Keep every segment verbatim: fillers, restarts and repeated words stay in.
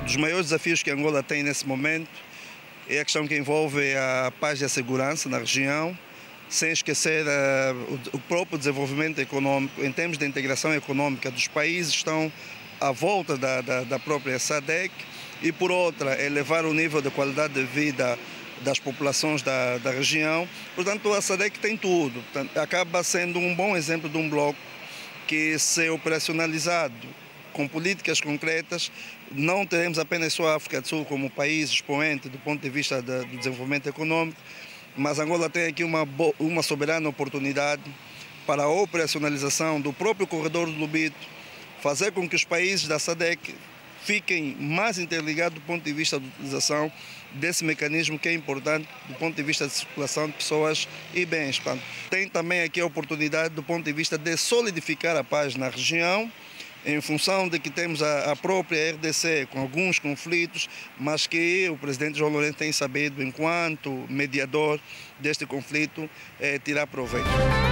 dos maiores desafios que Angola tem nesse momento é a questão que envolve a paz e a segurança na região, sem esquecer uh, o, o próprio desenvolvimento econômico. Em termos de integração econômica dos países estão à volta da, da, da própria SADC, e por outra, elevar o nível de qualidade de vida das populações da, da região. Portanto, a SADC tem tudo. Portanto, acaba sendo um bom exemplo de um bloco que, se operacionalizado com políticas concretas, não teremos apenas só a África do Sul como país expoente do ponto de vista do desenvolvimento econômico, mas Angola tem aqui uma, uma soberana oportunidade para a operacionalização do próprio corredor do Lobito, fazer com que os países da SADC fiquem mais interligados do ponto de vista da utilização desse mecanismo que é importante do ponto de vista de circulação de pessoas e bens. Portanto, tem também aqui a oportunidade do ponto de vista de solidificar a paz na região, em função de que temos a, a própria R D C com alguns conflitos, mas que o presidente João Lourenço tem sabido, enquanto mediador deste conflito, é, tirar proveito.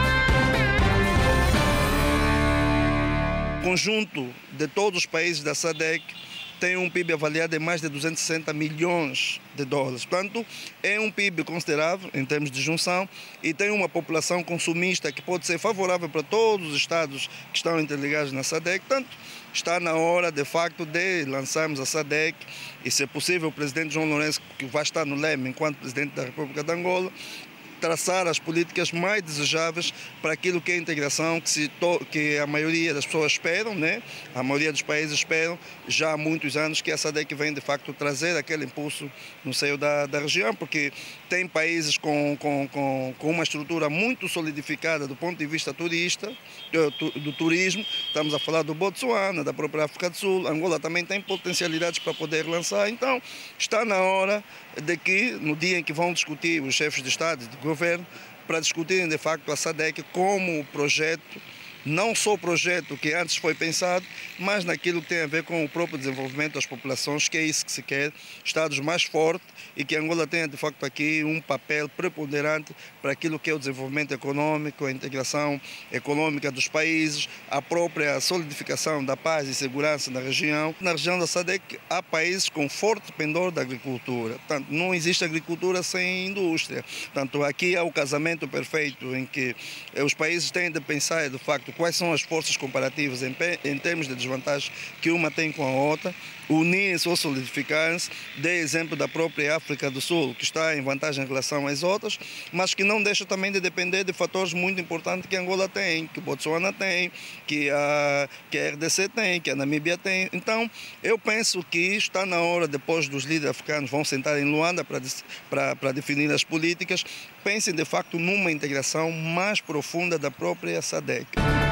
O conjunto de todos os países da SADC tem um P I B avaliado em mais de duzentos e sessenta milhões de dólares. Portanto, é um P I B considerável em termos de junção e tem uma população consumista que pode ser favorável para todos os estados que estão interligados na SADC. Portanto, está na hora, de facto, de lançarmos a SADC e, se possível, o presidente João Lourenço, que vai estar no leme enquanto presidente da República de Angola, traçar as políticas mais desejáveis para aquilo que é a integração que, se to que a maioria das pessoas esperam, né? A maioria dos países esperam já há muitos anos que a SADC vem de facto trazer aquele impulso no seio da, da região, porque tem países com, com, com, com uma estrutura muito solidificada do ponto de vista turista, do, do turismo. Estamos a falar do Botsuana, da própria África do Sul. Angola também tem potencialidades para poder lançar. Então, está na hora de que, no dia em que vão discutir os chefes de Estado e de governo, para discutirem de facto a SADC como projeto, não só o projeto que antes foi pensado, mas naquilo que tem a ver com o próprio desenvolvimento das populações, que é isso que se quer, Estados mais fortes, e que Angola tenha de facto aqui um papel preponderante para aquilo que é o desenvolvimento econômico, a integração econômica dos países, a própria solidificação da paz e segurança na região. Na região da SADC há países com forte pendor da agricultura, portanto não existe agricultura sem indústria. Portanto, aqui há o casamento perfeito em que os países têm de pensar de facto quais são as forças comparativas em, em termos de desvantagem que uma tem com a outra, unir-se ou solidificar-se. Dê exemplo da própria África do Sul, que está em vantagem em relação às outras, mas que não deixa também de depender de fatores muito importantes que Angola tem, que Botsuana tem, que a, que a R D C tem, que a Namíbia tem. Então, eu penso que está na hora, depois dos líderes africanos vão sentar em Luanda para, para, para definir as políticas, pensem de facto numa integração mais profunda da própria SADC.